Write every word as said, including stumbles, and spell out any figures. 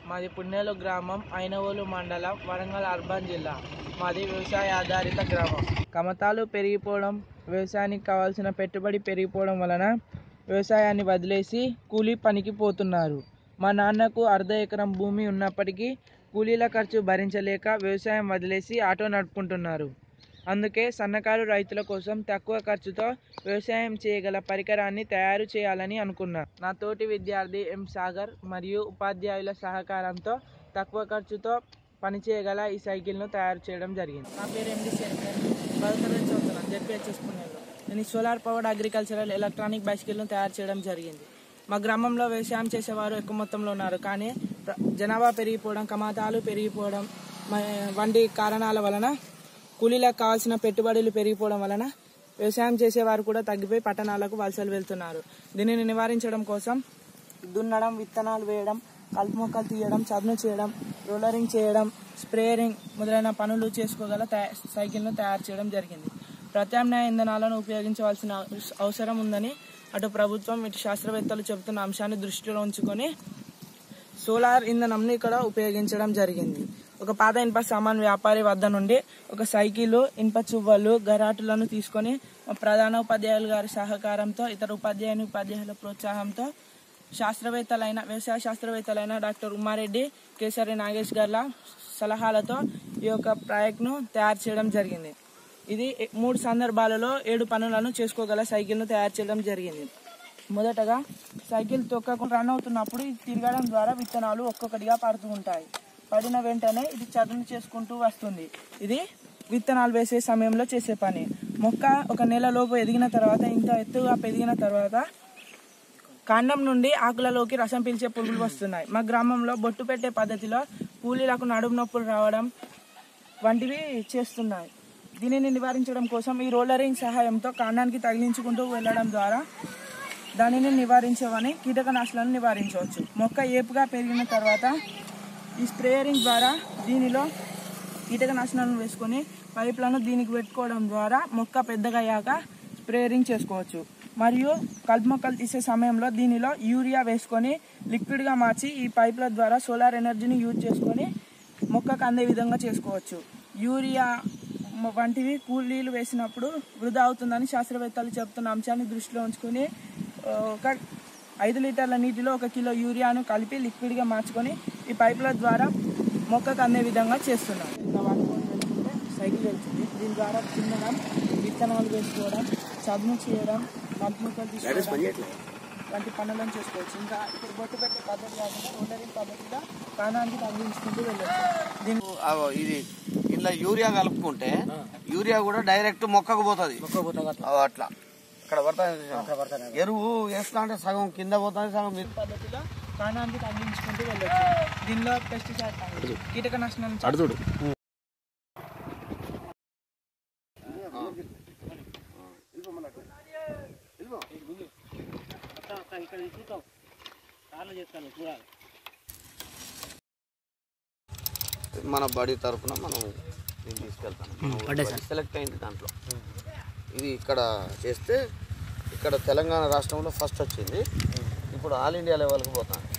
మాది పుణ్యాలు గ్రామం, ఐనవోలు మండలం, వరంగల్ అర్బన్ జిల్లా. మాది వ్యవసాయ ఆధారిత గ్రామం. కమతాలు పెరిగిపోవడం, వ్యవసాయానికి కావాల్సిన పెట్టుబడి పెరిగిపోవడం వలన వ్యవసాయాన్ని వదిలేసి కూలీ పనికి పోతున్నారు. మా నాన్నకు అర్ధ ఎకరం భూమి ఉన్నప్పటికీ కూలీల ఖర్చు భరించలేక వ్యవసాయం వదిలేసి ఆటో నడుపుకుంటున్నారు. అందుకే సన్నకారు రైతుల కోసం తక్కువ ఖర్చుతో వ్యవసాయం చేయగల పరికరాన్ని తయారు చేయాలని అనుకున్నా. నా తోటి విద్యార్థి ఎం సాగర్ మరియు ఉపాధ్యాయుల సహకారంతో తక్కువ ఖర్చుతో పనిచేయగల ఈ సైకిల్ను తయారు చేయడం జరిగింది. నా పేరు ఎండి శేఖర్, పదో తరగతి చదువుతున్నాను జెడ్పీహెచ్ఎస్ పుణ్యాలో. నేను సోలార్ పవర్డ్ అగ్రికల్చరల్ ఎలక్ట్రానిక్ బైసికల్ను తయారు చేయడం జరిగింది. మా గ్రామంలో వ్యవసాయం చేసేవారు ఎక్కువ మొత్తంలో ఉన్నారు, కానీ జనాభా పెరిగిపోవడం, కమాతాలు పెరిగిపోవడం వంటి కారణాల వలన కూలీలకు కావాల్సిన పెట్టుబడులు పెరిగిపోవడం వలన వ్యవసాయం చేసేవారు కూడా తగ్గిపోయి పట్టణాలకు వలసలు వెళ్తున్నారు. దీనిని నివారించడం కోసం దున్నడం, విత్తనాలు వేయడం, కలుపు మొక్కలు తీయడం, చదును చేయడం, రోలరింగ్ చేయడం, స్ప్రేయింగ్ మొదలైన పనులు చేసుకోగల సైకిల్ను తయారు చేయడం జరిగింది. ప్రత్యామ్నాయ ఇంధనాలను ఉపయోగించవలసిన అవసరం ఉందని అటు ప్రభుత్వం ఇటు శాస్త్రవేత్తలు చెబుతున్న అంశాన్ని దృష్టిలో ఉంచుకొని సోలార్ ఇంధనంను ఇక్కడ ఉపయోగించడం జరిగింది. ఒక పాత ఇనుప సామాన్ వ్యాపారి వద్ద నుండి ఒక సైకిల్, ఇనుప చువ్వలు, గరాటులను తీసుకొని ప్రధాన ఉపాధ్యాయులు గారి సహకారంతో, ఇతర ఉపాధ్యాయుని ఉపాధ్యాయుల ప్రోత్సాహంతో శాస్త్రవేత్తలైన వ్యవసాయ శాస్త్రవేత్తలైన డాక్టర్ ఉమారెడ్డి, కేసరి నాగేష్ గార్ల సలహాలతో ఈ యొక్క ప్రాజెక్ట్ను తయారు చేయడం జరిగింది. ఇది మూడు సందర్భాలలో ఏడు పనులను చేసుకోగల సైకిల్ను తయారు చేయడం జరిగింది. మొదటగా సైకిల్ తొక్కకుండా రన్ అవుతున్నప్పుడు ఇది తిరగడం ద్వారా విత్తనాలు ఒక్కొక్కటిగా పడుతూ ఉంటాయి. పడిన వెంటనే ఇది చదును చేసుకుంటూ వస్తుంది. ఇది విత్తనాలు వేసే సమయంలో చేసే పని. మొక్క ఒక నెలలోపు ఎదిగిన తర్వాత, ఇంత ఎత్తుగా పెరిగిన తర్వాత కాండం నుండి ఆకులలోకి రసం పీల్చే పురుగులు వస్తున్నాయి. మా గ్రామంలో బొట్టు పెట్టే పద్ధతిలో కూలీలకు నడుము నొప్పులు రావడం వంటివి చేస్తున్నాయి. దీనిని నివారించడం కోసం ఈ రోలరింగ్ సహాయంతో కాండానికి తగిలించుకుంటూ వెళ్ళడం ద్వారా దానిని నివారించవని కీటకనాశులను నివారించవచ్చు. మొక్క ఏపుగా పెరిగిన తర్వాత ఈ స్ప్రేయరింగ్ ద్వారా దీనిలో కీటకనాశనాలను వేసుకొని పైపులను దీనికి పెట్టుకోవడం ద్వారా మొక్క పెద్దగా అయ్యాక స్ప్రేయరింగ్ చేసుకోవచ్చు. మరియు కలుపు మొక్కలు తీసే సమయంలో దీనిలో యూరియా వేసుకొని లిక్విడ్గా మార్చి ఈ పైపుల ద్వారా సోలార్ ఎనర్జీని యూజ్ చేసుకొని మొక్కకు అందే విధంగా చేసుకోవచ్చు. యూరియా వంటివి కూలీలు వేసినప్పుడు వృధా అవుతుందని శాస్త్రవేత్తలు చెబుతున్న అంశాన్ని దృష్టిలో ఉంచుకొని ఒక ఐదు లీటర్ల నీటిలో ఒక కిలో యూరియాను కలిపి లిక్విడ్గా మార్చుకొని ఈ పైపుల ద్వారా మొక్కకు అందే విధంగా చేస్తున్నాం. ఇంకా వాడుకొని వెళ్తుంటే సైకిల్ వెళ్తుంది. దీని ద్వారా తినడం, విత్తనాలు వేసుకోవడం, చదును చేయడం, కలుపు మొక్కలు తీసుకోవడం వంటి పనులను చేసుకోవచ్చు. ఇంకా ఇప్పుడు బొట్టు పెట్టే పద్ధతి కాకుండా రోలరింగ్ పద్ధతిగా కాణానికి తగిలించుకుంటూ వెళ్ళచ్చు. దీని ఇది ఇంట్లో యూరియా కలుపుకుంటే యూరియా కూడా డైరెక్ట్ మొక్కకు పోతుంది. అట్లా ఇక్కడ పడుతుంది. ఎరువు వేస్తా అంటే సగం కింద పోతుంది, సగం పద్ధతిలో కాణానికి తగిలించుకుంటూ వెళ్ళచ్చు. దీనిలో పెస్టిసైడ్ కీటకనాశనాలు మన బడి తరఫున మనం దీన్ని తీసుకెళ్తాం. సెలెక్ట్ అయింది దాంట్లో. ఇది ఇక్కడ చేస్తే ఇక్కడ తెలంగాణ రాష్ట్రంలో ఫస్ట్ వచ్చింది. ఇప్పుడు ఆల్ ఇండియా లెవెల్కి పోతాం.